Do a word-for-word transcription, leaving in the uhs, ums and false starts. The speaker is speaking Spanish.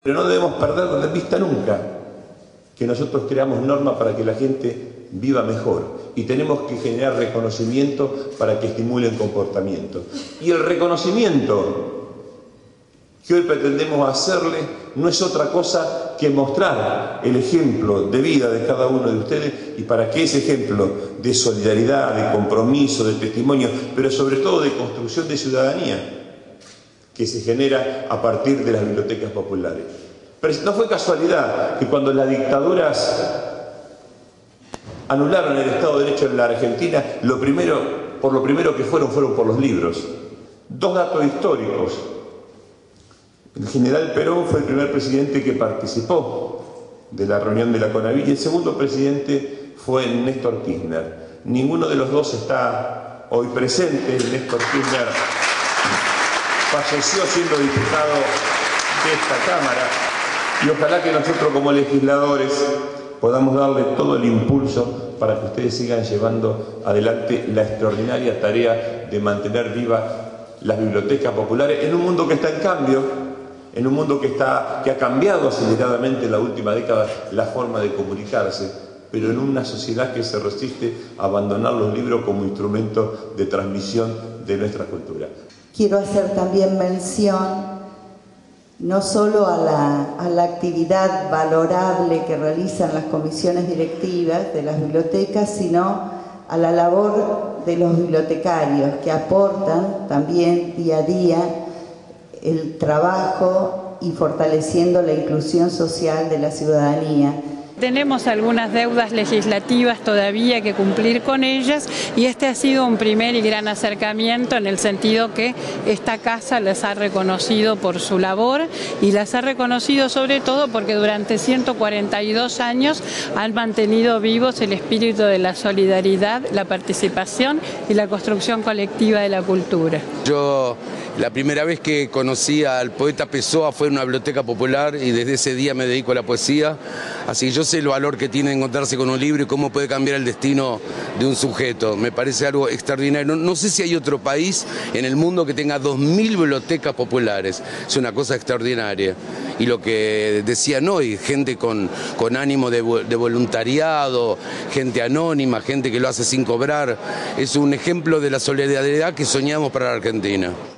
Pero no debemos perder de vista nunca que nosotros creamos normas para que la gente viva mejor y tenemos que generar reconocimiento para que estimulen comportamiento. Y el reconocimiento que hoy pretendemos hacerle no es otra cosa que mostrar el ejemplo de vida de cada uno de ustedes y para que ese ejemplo de solidaridad, de compromiso, de testimonio, pero sobre todo de construcción de ciudadanía, que se genera a partir de las bibliotecas populares. Pero no fue casualidad que cuando las dictaduras anularon el Estado de Derecho en la Argentina, lo primero, por lo primero que fueron, fueron por los libros. Dos datos históricos. El general Perón fue el primer presidente que participó de la reunión de la CONAVI y el segundo presidente fue Néstor Kirchner. Ninguno de los dos está hoy presente. Néstor Kirchner falleció siendo diputado de esta Cámara y ojalá que nosotros como legisladores podamos darle todo el impulso para que ustedes sigan llevando adelante la extraordinaria tarea de mantener vivas las bibliotecas populares en un mundo que está en cambio, en un mundo que, está, que ha cambiado aceleradamente en la última década la forma de comunicarse, pero en una sociedad que se resiste a abandonar los libros como instrumento de transmisión de nuestra cultura. Quiero hacer también mención no solo a la, a la actividad valorable que realizan las comisiones directivas de las bibliotecas, sino a la labor de los bibliotecarios que aportan también día a día el trabajo y fortaleciendo la inclusión social de la ciudadanía. Tenemos algunas deudas legislativas todavía que cumplir con ellas y este ha sido un primer y gran acercamiento en el sentido que esta casa las ha reconocido por su labor y las ha reconocido sobre todo porque durante ciento cuarenta y dos años han mantenido vivos el espíritu de la solidaridad, la participación y la construcción colectiva de la cultura. Yo la primera vez que conocí al poeta Pessoa fue en una biblioteca popular y desde ese día me dedico a la poesía, así que yo sé el valor que tiene encontrarse con un libro y cómo puede cambiar el destino de un sujeto. Me parece algo extraordinario. No, no sé si hay otro país en el mundo que tenga dos mil bibliotecas populares. Es una cosa extraordinaria. Y lo que decían hoy, gente con, con ánimo de, de voluntariado, gente anónima, gente que lo hace sin cobrar, es un ejemplo de la solidaridad que soñamos para la Argentina.